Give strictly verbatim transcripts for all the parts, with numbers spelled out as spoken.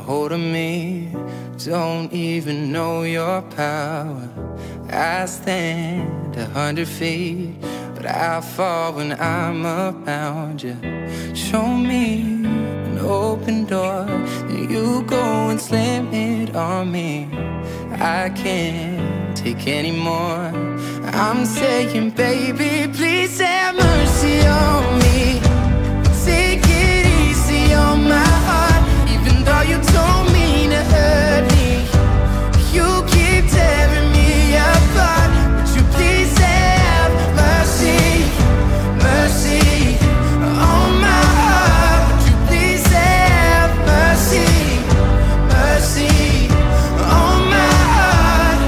hold of me. Don't even know your power. I stand a hundred feet, but I fall when I'm around you. Show me an open door, then you go and slam it on me. I can't take anymore. I'm saying, baby, please have mercy on me. Take it easy on my heart, even though you don't mean to hurt me. You keep tearing me apart. Would you please have mercy, mercy on my heart? Would you please have mercy, mercy on my heart?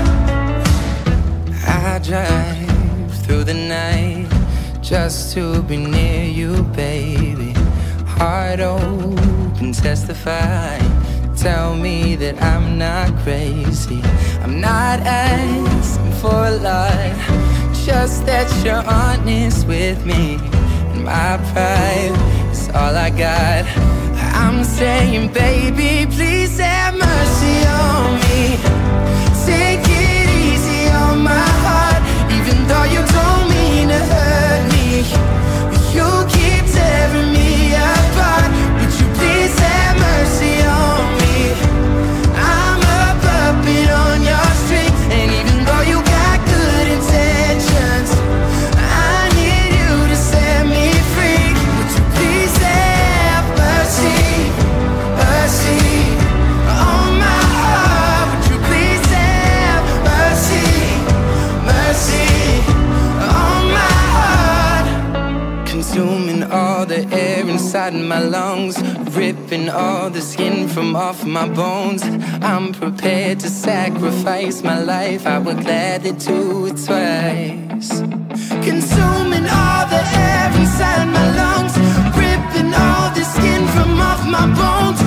I drive through the night just to be near you, baby. Heart open, testify. Tell me that I'm not crazy. I'm not asking for a lot, just that you're honest with me. And my pride is all I got. I'm saying, baby, please have mercy on me. Take it easy on my heart, even though you don't mean to hurt me. You keep tearing me apart. Would you please have mercy on me? I'm a puppet on your string, and even though you got good intentions, I need you to set me free. Would you please have mercy, mercy on my heart? Would you please have mercy, mercy on my heart? Consuming all the air inside my lungs, ripping all the skin from off my bones. I'm prepared to sacrifice my life, I would gladly do it twice. Consuming all the air inside my lungs, ripping all the skin from off my bones.